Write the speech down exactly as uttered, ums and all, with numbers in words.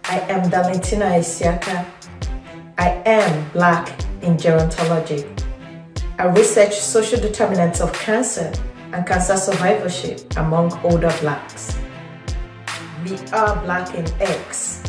I am Darlingtina Esiaka. I am Black in Gerontology. I research social determinants of cancer and cancer survivorship among older Blacks. We are BlackInX.